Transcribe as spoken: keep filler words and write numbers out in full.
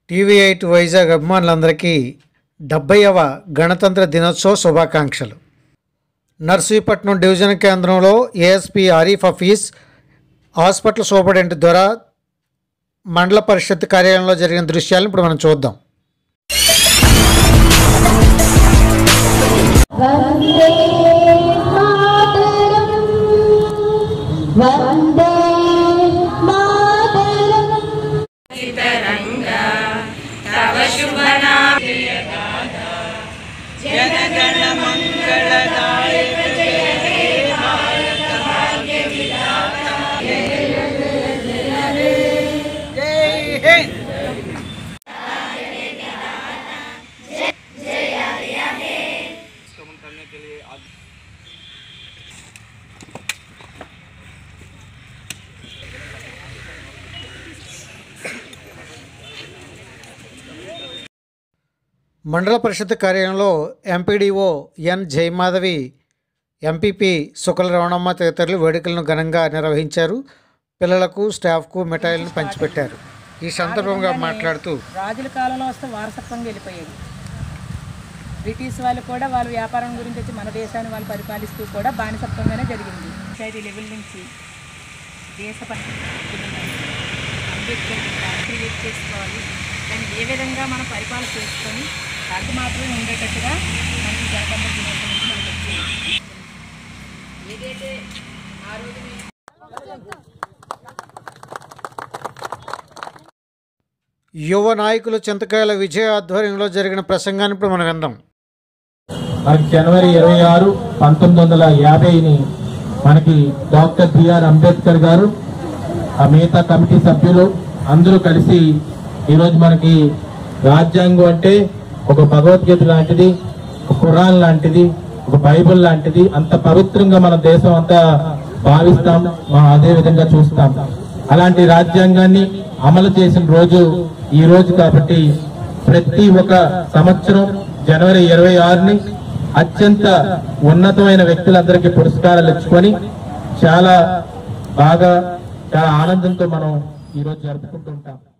TV eight Vizag అభిమానులందరికీ డెబ్బైవ గణతంత్ర దినోత్సవ శుభాకాంక్షలు. నర్సీపట్నం డివిజన్ కేంద్రంలో ASP Arif Hafeez hospital superintendent ద్వారా మండల పరిషత్ కార్యాలయంలో జరిగిన దృశ్యాలను ఇప్పుడు మనం చూద్దాం. जनगण मंगलदायक जय हे भारत भाग्य विधाता जय हिंद जय आर्या है कमेंट करने के लिए आज మండల పరిషత్ కార్యాలయంలో MPDO N Jayamadhavi, MPP Sukala Ramanamma తదితరులు వేడుకలను ఘనంగా నిర్వహించారు. పిల్లలకు స్టాఫ్కు మిఠాయిలను పంచిపెట్టారు. ఈ సందర్భంగా మాట్లాడుతూ రాజుల కాలంలో వస్తే వారసత్వంగా వెళ్ళిపోయేది. బ్రిటిష్ వాళ్ళు కూడా వాళ్ళ వ్యాపారం గురించి వచ్చి మన దేశాన్ని వాళ్ళు పరిపాలిస్తూ కూడా బానిసత్వంగానే జరిగింది. పంచాయతీ లెవెల్ నుంచి దేశ అంబేద్కర్ క్రియేట్ చేసుకోవాలి, దాన్ని ఏ విధంగా మనం పరిపాలన చేసుకొని అది మాత్రమే ఉండేటట్టుగా మనకి గణతంత్ర దినోత్సవం నుంచి మనకి వచ్చింది. ఏదైతే ఆ రోజు యువ నాయకులు చింతకాయల విజయ ఆధ్వర్యంలో జరిగిన ప్రసంగాన్ని ఇప్పుడు మనం విందాం. మనకి జనవరి ఇరవై ఆరు పంతొమ్మిది వందల యాభైని మనకి డాక్టర్ బిఆర్ అంబేద్కర్ గారు, ఆ మిగతా కమిటీ సభ్యులు అందరూ కలిసి ఈరోజు మనకి రాజ్యాంగం అంటే ఒక భగవద్గీత లాంటిది, ఒక ఖురాన్ లాంటిది, ఒక బైబిల్ లాంటిది, అంత పవిత్రంగా మన దేశం అంతా భావిస్తాం, అదే విధంగా చూస్తాం. అలాంటి రాజ్యాంగాన్ని అమలు చేసిన రోజు ఈ రోజు కాబట్టి ప్రతి ఒక్క సంవత్సరం జనవరి ఇరవై ఆరుని అత్యంత ఉన్నతమైన వ్యక్తులందరికీ పురస్కారాలు ఇచ్చుకొని చాలా బాగా చాలా ఆనందంతో మనం ఈ రోజు జరుపుకుంటుంటాం.